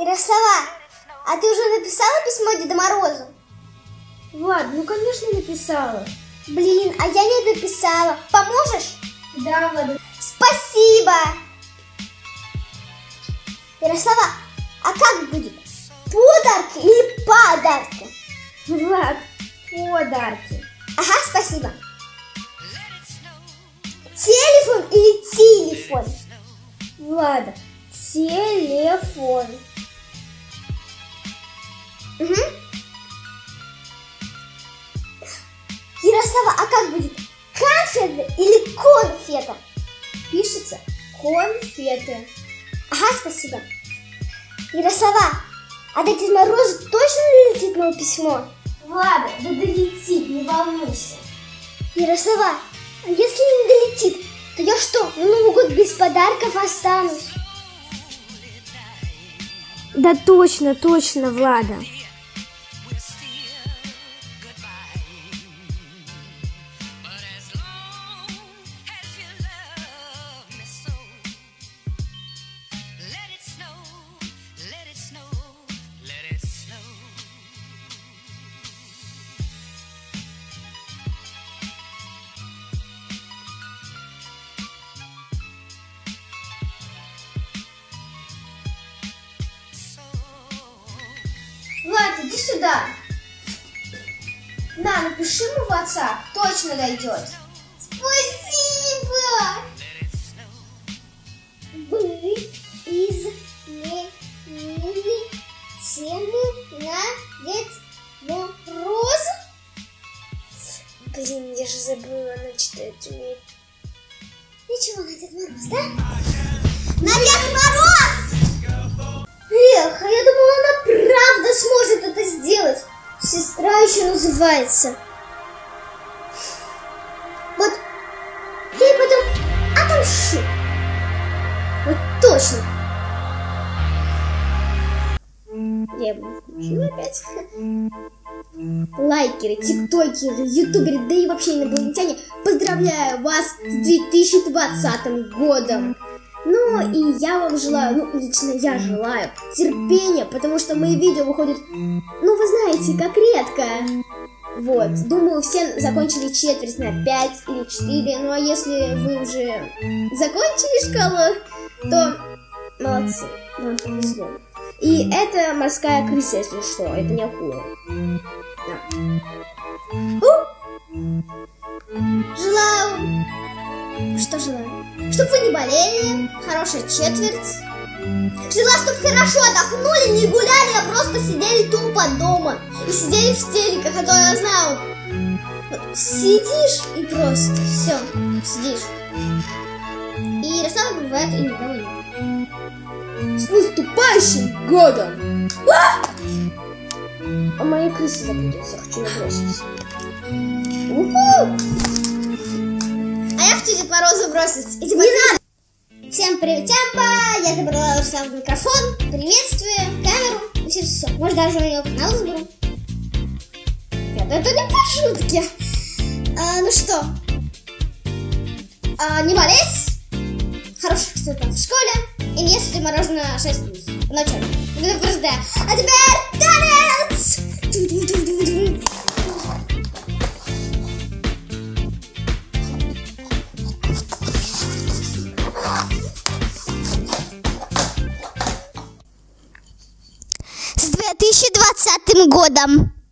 Ярослава, а ты уже написала письмо Деду Морозу? Влад, ну конечно написала. Блин, а я не написала. Поможешь? Да, Влад. Спасибо! Ярослава, а как будет? Подарки или подарки? Влад, подарки. Ага, спасибо. Телефон или телефон? Влада, телефон. Угу. Ярослава, а как будет? Конфеты или конфета? Пишется конфеты. Ага, спасибо. Ярослава, а до Деда Мороза точно долетит мое письмо? Влада, да долетит, не волнуйся. Ярослава, а если не долетит, то я что, на Новый год без подарков останусь? Да точно, Влада. Влад, иди сюда. На, напиши ему в WhatsApp, точно дойдет. Спасибо! Вы изменили тему на Дед Мороз? Блин, я же забыла, она читать умеет. Ничего, на Дед Мороз, да? На Дед Мороз! Эх, а я думала, она правда сможет это сделать. Сестра еще называется. Вот я ей потом отомщу. Вот точно. Я бы включила опять. Лайкеры, тиктокеры, ютуберы, да и вообще инопланетяне, поздравляю вас с 2020 годом. Ну и я вам желаю, ну лично я желаю терпения, потому что мои видео выходят, ну вы знаете, как редко. Вот, думаю, все закончили четверть на 5 или 4, ну а если вы уже закончили школу, то молодцы, вам повезло. И это морская крыса, если что, это не акула. Да. Желаю... Что желаю? Чтобы вы не болели, хорошая четверть. Желаю, чтобы хорошо отдохнули, не гуляли, а просто сидели тупо дома. И сидели в телеках, а то я знаю, вот, сидишь и просто все, сидишь. И Ярослава бывает и никого нет. С наступающим годом! А моя крыса запуталась, я хочу наброситься. А я хочу Дед Мороза бросить. И не надо! Всем привет, Тямпа! Я забрала уже сам микрофон, приветствие, камеру. И все. Может, даже у него канал заберу. Нет, это не по шутке. Ну что? Не болеть. Хороших цветов в школе. И не ешьте мороженое 6+. Вначале. А теперь танец! С 2020 годом!